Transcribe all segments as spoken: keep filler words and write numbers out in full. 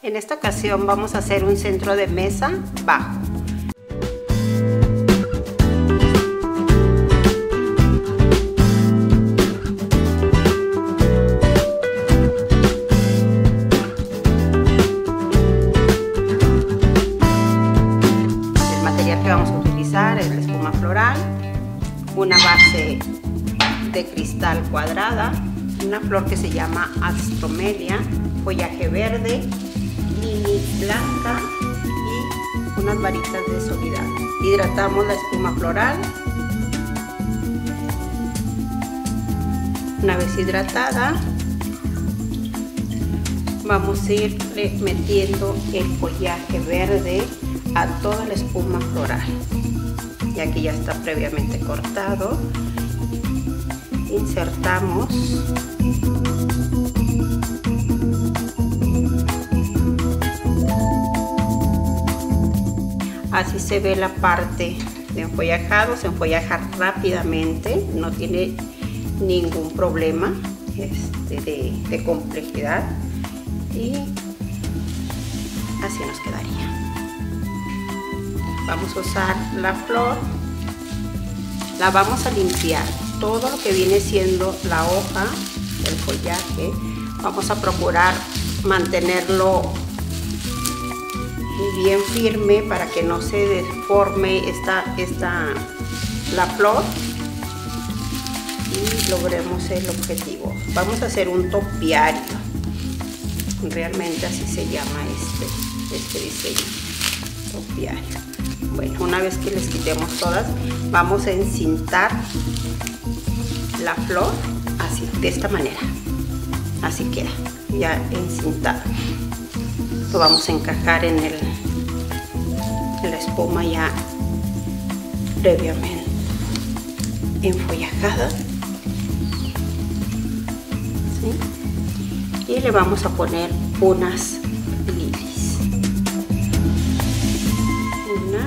En esta ocasión vamos a hacer un centro de mesa bajo. El material que vamos a utilizar es la espuma floral, una base de cristal cuadrada, una flor que se llama astromelia, follaje verde, lili blanca y unas varitas de solidado. Hidratamos la espuma floral. Una vez hidratada, vamos a ir metiendo el follaje verde a toda la espuma floral, ya que ya está previamente cortado. Insertamos así se ve la parte de enfollajado. Se enfollaja rápidamente, no tiene ningún problema este, de, de complejidad, y así nos quedaría. Vamos a usar la flor, la vamos a limpiar. Todo lo que viene siendo la hoja, el follaje, vamos a procurar mantenerlo bien firme para que no se deforme esta, esta, la flor y logremos el objetivo. Vamos a hacer un topiario, realmente así se llama este, este diseño, topiario. Bueno, una vez que les quitemos todas, vamos a encintar la flor así, de esta manera, así queda ya encintado. Lo vamos a encajar en, el, en la espuma ya previamente enfollajada, ¿sí? Y le vamos a poner unas lilies. Una.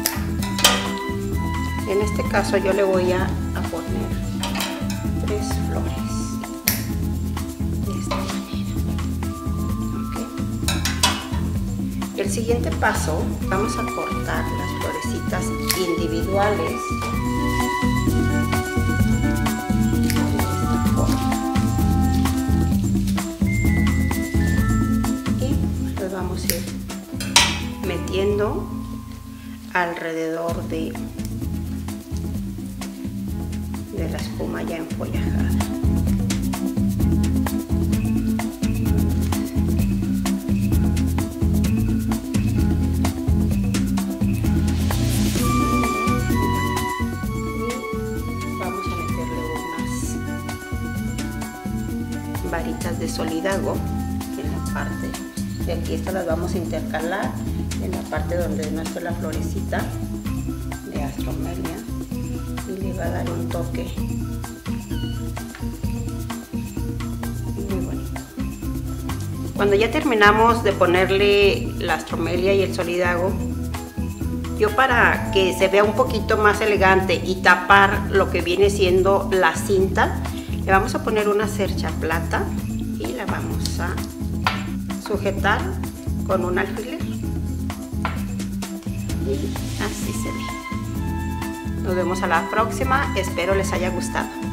En este caso yo le voy a, a poner tres flores de esta manera. ¿Okay? El siguiente paso, vamos a cortar las florecitas individuales de esta forma y las vamos a ir metiendo alrededor de de la espuma ya enfollajada. Vamos a meterle unas varitas de solidago en la parte de aquí. Estas las vamos a intercalar en la parte donde no está la florecita de astromelia, y le va a dar un toque muy bonito. Cuando ya terminamos de ponerle la astromelia y el solidago, yo, para que se vea un poquito más elegante y tapar lo que viene siendo la cinta, le vamos a poner una cercha plata y la vamos a sujetar con un alfiler y así se ve. Nos vemos a la próxima, espero les haya gustado.